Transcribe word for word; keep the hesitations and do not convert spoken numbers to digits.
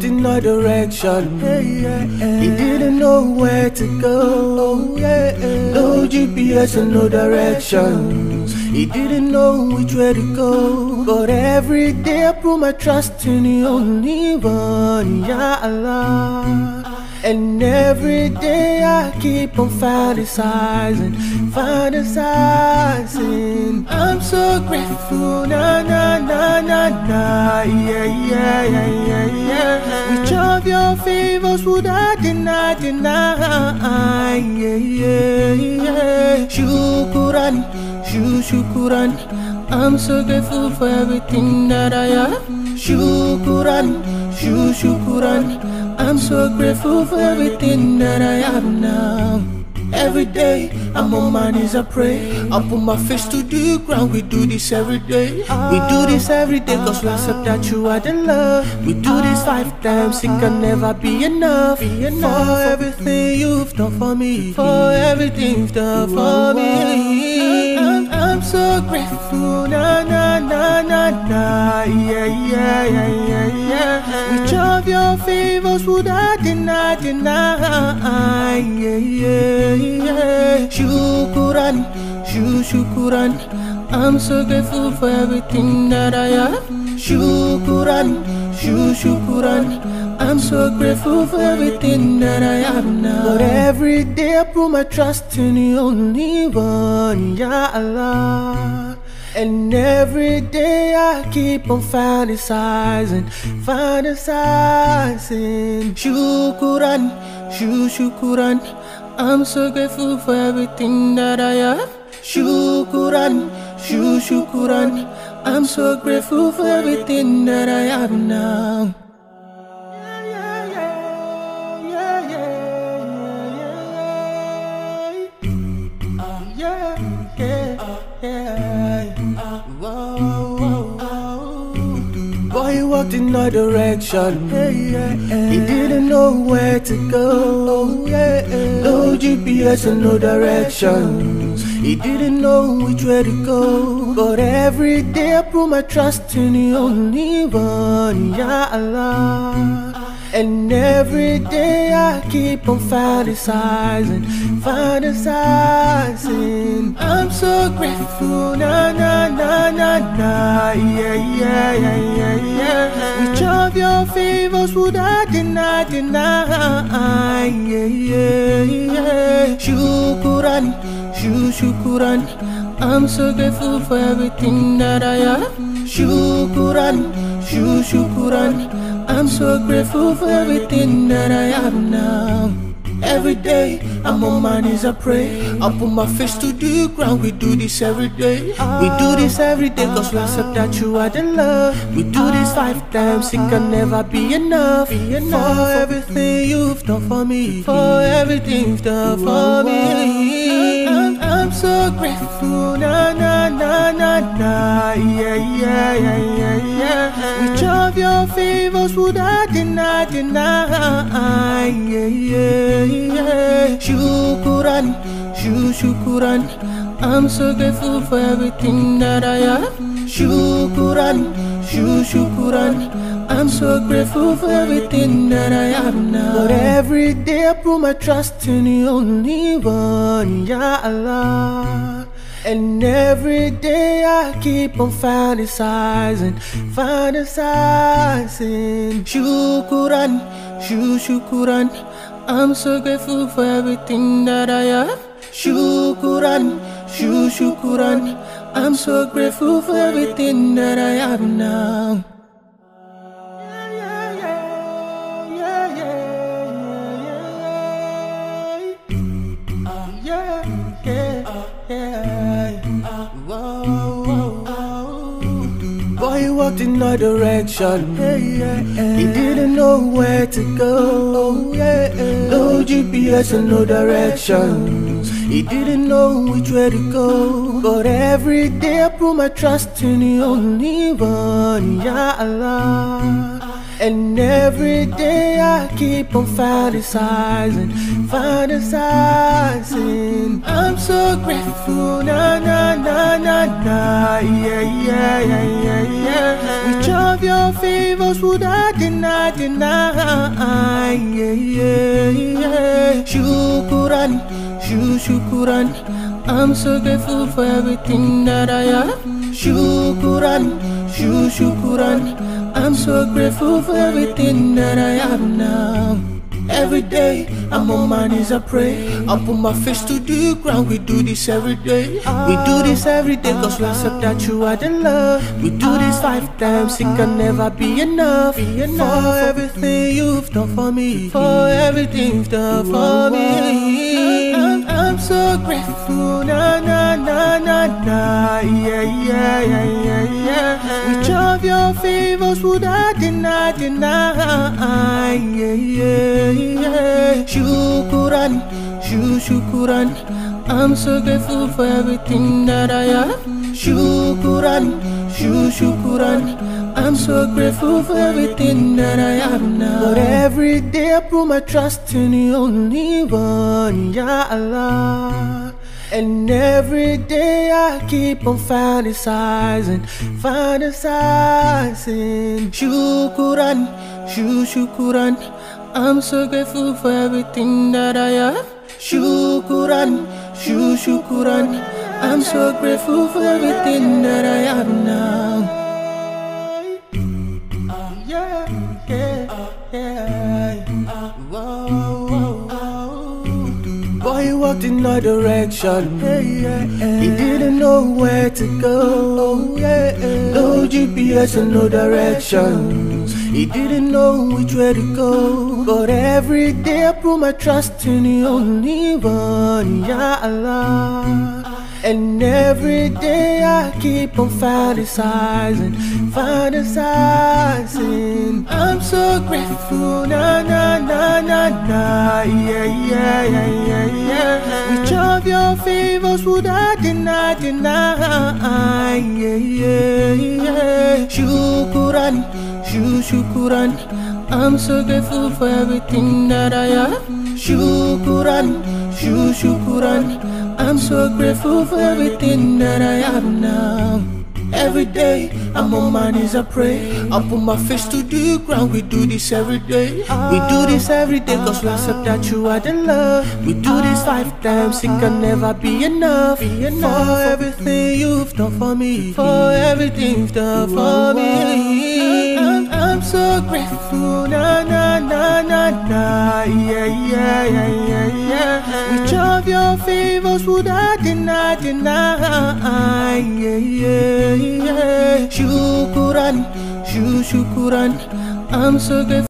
walked in a direction. He didn't know where to go. No G P S and no directions. He didn't know which way to go. But every day I put my trust in the only one, Ya Allah. And every day I keep on fantasizing, fantasizing. I'm so grateful, na na na na na, yeah yeah yeah yeah yeah. Which of your favors would I deny, deny? Yeah yeah yeah. Shukran, shu shukran. I'm so grateful for everything that I have. Shukran, shu shukran. I'm so grateful for everything that I have now. Every day I'm on my knees, I pray. I put my face to the ground. We do this every day. We do this every day cause we accept that you are the love. We do this five times, it can never be enough. For everything you've done for me, for everything you've done for me. I'm so grateful, na na na na na, yeah yeah yeah yeah yeah. Which of your favors would I deny, deny? Yeah yeah yeah. Shukran, shu shukran. I'm so grateful for everything that I have. Shukran, shu shukran. I'm so grateful for everything that I have now. But every day I put my trust in the only one, Ya Allah. And every day I keep on fantasizing, fantasizing. Shukran, shu shukran. I'm so grateful for everything that I have. Shukran, shu shukran. I'm so grateful for everything that I have now. Boy, he walked in a direction. He didn't know where to go. No G P S and no directions. He didn't know which way to go. But every day I put my trust in the only one, Ya Allah. And every day I keep on fantasizing, fantasizing. I'm so grateful, na na na na na, yeah yeah yeah yeah yeah. Which of your favors would I deny, deny? Yeah yeah yeah. Shukran, shu shukran. I'm so grateful for everything that I have. Shukran, shu shukran. I'm so grateful for everything that I have now. Every day I'm on my knees, I pray. I put my face to the ground. We do this every day. We do this every day cause we accept that you are the love. We do this five times, it can never be enough. For everything you've done for me, for everything you've done for me. I'm so grateful, na na na na na, yeah yeah yeah yeah yeah. Which of your favors would I deny, deny? Yeah yeah yeah. Shukran, shu shukran. I'm so grateful for everything that I have. Shukran, shu shukran. I'm so grateful for everything that I have now. But every day I put my trust in the only one, Ya Allah. And every day I keep on fantasizing, fantasizing. Shukran, shu shukran. I'm so grateful for everything that I have. Shukran, shu shukran. I'm so grateful for everything that I have now. Boy, he walked in a direction. He didn't know where to go. No G P S and no directions. He didn't know which way to go. But every day I put my trust in the only one, Ya Allah. And every day I keep on fantasizing, fantasizing. I'm so grateful, na na na na na, yeah yeah yeah yeah yeah. Which of your favors would I deny, deny, yeah yeah yeah. Shukran, shu shukran. I'm so grateful for everything that I have. Shukran, shu shukran. I'm so grateful for everything that I have now. Every day, I'm on my knees, I pray. I put my face to the ground. We do this every day. We do this every day, cause we accept that you are the love. We do this five times, it can never be enough. For everything you've done for me, for everything you've done for me. I'm, I'm so grateful, na na na na na, yeah yeah yeah yeah yeah. Which of your favors would I deny, deny, yeah yeah yeah. Shukran, shu shukran. I'm so grateful for everything that I have. Shukran, shu shukran. I'm so grateful for everything that I have now. But every day I put my trust in the only one, Ya Allah. And every day I keep on fantasizing, fantasizing. Shukran, shu shukran. I'm so grateful for everything that I have. Shukran, shu shukran. I'm so grateful for everything that I have now. Yeah, yeah, yeah. Whoa, whoa, whoa. Boy, he walked in no direction. He didn't know where to go. No G P S and no directions. He didn't know which way to go. But every day I put my trust in the only one, Ya Allah. And every day I keep on fantasizing, fantasizing. I'm so grateful, na na na na na, yeah yeah yeah yeah yeah. Which of your favors would I deny, deny, yeah yeah yeah. Shukran, shu shukran. I'm so grateful for everything that I have. Shukran, shu shukran. I'm so grateful for everything that I have now. Every day, I'm on my knees, I pray. I put my face to the ground. We do this every day. We do this every day, cause we accept that you are the love. We do this five times, it can never be enough. For everything you've done for me, for everything you've done for me. I'm, I'm so grateful, na na na na na, yeah yeah yeah yeah yeah. Which of your favors would I deny, deny, yeah yeah yeah. Shukran, shu shukran. I'm so grateful.